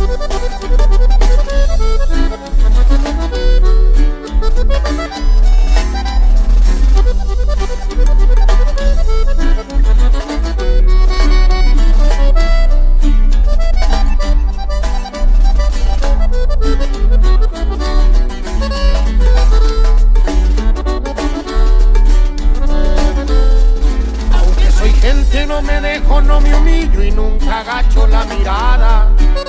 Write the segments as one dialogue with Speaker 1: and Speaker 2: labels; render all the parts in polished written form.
Speaker 1: No me dejo, no me humillo y nunca agacho la mirada.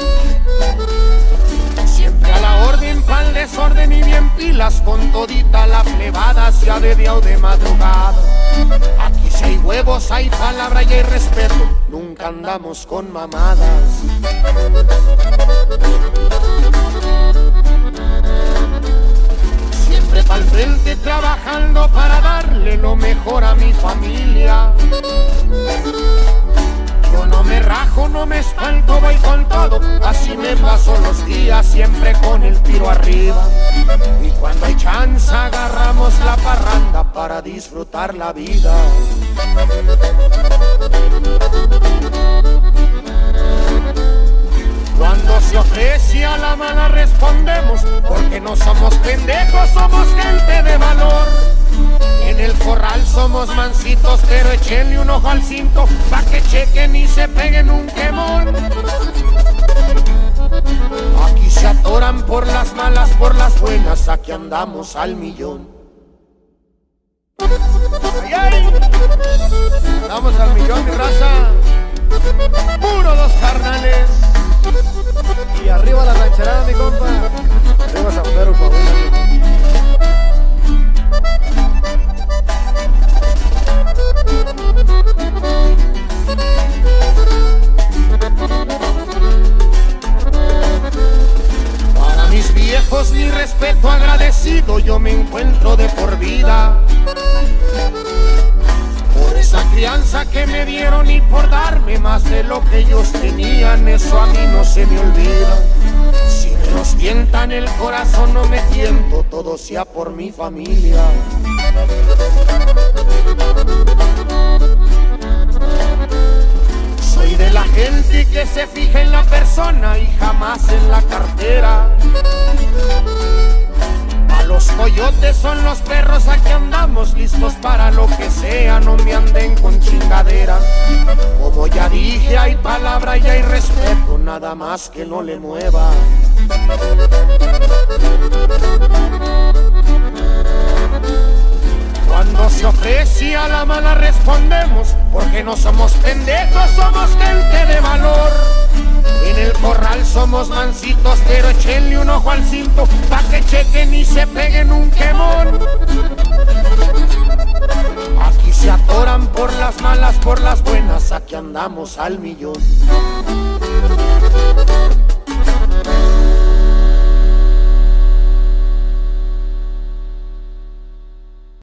Speaker 1: Siempre a la orden, pa'l desorden y bien pilas con todita la plebada, sea de día o de madrugada. Aquí si hay huevos, hay palabra y hay respeto, nunca andamos con mamadas. Siempre pa'l frente trabajando para darle lo mejor a mi familia. Yo no me rajo, no me espanto, voy con todo. Así me paso los días, siempre con el tiro arriba. Y cuando hay chance agarramos la parranda para disfrutar la vida. Cuando se ofrece a la mala respondemos, porque no somos pendejos, somos gente de valor. En el corral somos mansitos, pero échenle un ojo al cinto pa' que chequen y se peguen un quemón. Aquí se atoran por las malas, por las buenas, aquí andamos al millón. ¡Ay, ay! Andamos al millón, mi raza. Puro dos carnales.
Speaker 2: Y arriba la rancherada, mi compa. Arriba San Pedro, Coahuila.
Speaker 1: Para mis viejos mi respeto agradecido yo me encuentro de por vida. Por esa crianza que me dieron y por darme más de lo que ellos tenían, eso a mí no se me olvida. Si me los tientan el corazón no me tiento, todo sea por mi familia. Soy de la gente que se fija en la persona y jamás en la cartera. A los coyotes son los perros, aquí andamos listos para lo que sea, no me anden con chingadera. Como ya dije, hay palabra y hay respeto, nada más que no le mueva. Cuando se ofrece a la mala respondemos, porque no somos pendejos, somos gente de valor. En el corral somos mansitos, pero échenle un ojo al cinto pa' que chequen y se peguen un quemón. Aquí se atoran por las malas, por las buenas, aquí andamos al millón.